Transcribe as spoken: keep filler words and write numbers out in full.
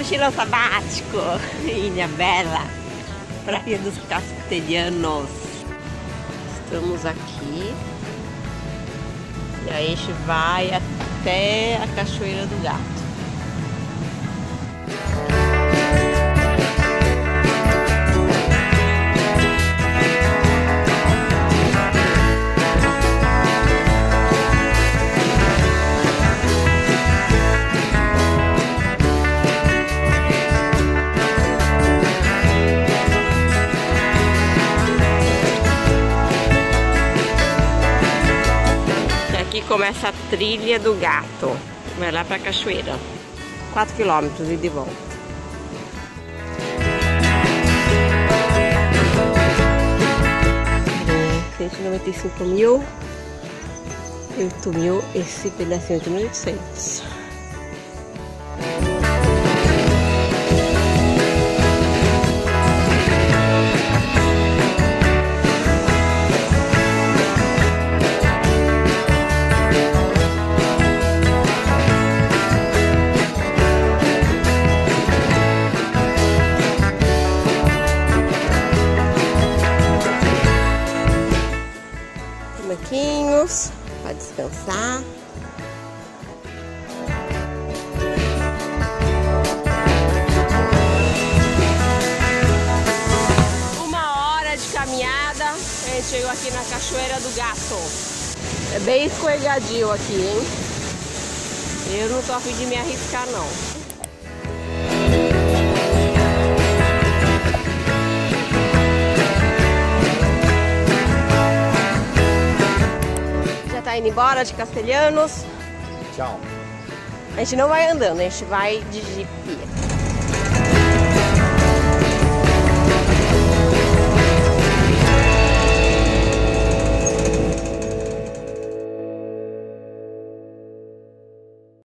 mochilão sabático, Ilha Bela, Praia dos Castelhanos. Estamos aqui e aí a gente vai até a Cachoeira do Gato. Aqui começa a trilha do gato, vai lá pra cachoeira, quatro quilômetros e de volta. cento e noventa e cinco mil, oito mil, esse pedacinho de mil e oitocentos. Banquinhos para descansar. Uma hora de caminhada, a gente chegou aqui na Cachoeira do Gato. É bem escorregadio aqui, hein? Eu não tô a fim de me arriscar, não. Tá indo embora de Castelhanos. Tchau. A gente não vai andando, a gente vai de Jeep.